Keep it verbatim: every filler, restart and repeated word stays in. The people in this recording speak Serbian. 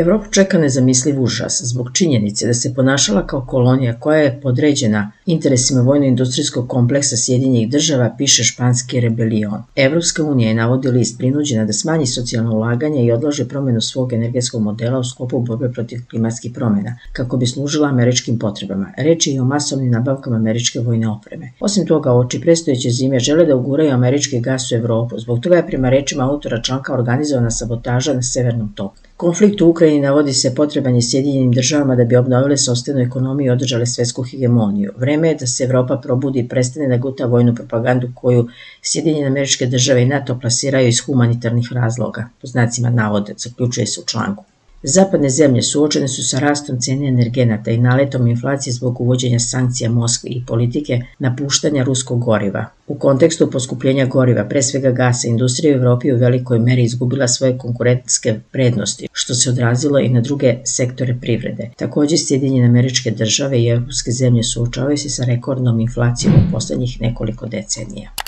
Evropu čeka nezamisliv užas zbog činjenice da se ponašala kao kolonija koja je podređena interesima vojno-industrijskog kompleksa Sjedinjenih država, piše španski Rebelion. Evropska unija je, navodi list, prinuđena da smanji socijalno ulaganje i odloži promjenu svog energetskog modela u sklopu borbe protiv klimatskih promjena, kako bi služila američkim potrebama. Reč je i o masovnim nabavkama američke vojne opreme. Osim toga, oči predstojeće zime žele da uguraju američki gas u Evropu. Zbog toga je, prema rečima autora članka, organizovana sabotaža na severnom toku. Konflikt u Ukrajini, navodi se, potreban je Sjedinjenim državama da bi obnovile sopstvenu ekonomiju i održale svetsku hegemoniju. Vreme je da se Evropa probudi i prestane da guta vojnu propagandu koju Sjedinjene Američke Države i NATO plasiraju iz humanitarnih razloga, po znacima navoda, zaključuje se u članku. Zapadne zemlje suočene su sa rastom cene energenata i naletom inflacije zbog uvođenja sankcija Moskvi i politike napuštanja ruskog goriva. U kontekstu poskupljenja goriva, pre svega gasa, industrija u Evropi u velikoj meri izgubila svoje konkurentske prednosti, što se odrazilo i na druge sektore privrede. Također, Sjedinjene Američke Države i evropske zemlje suočavaju se sa rekordnom inflacijom u poslednjih nekoliko decenija.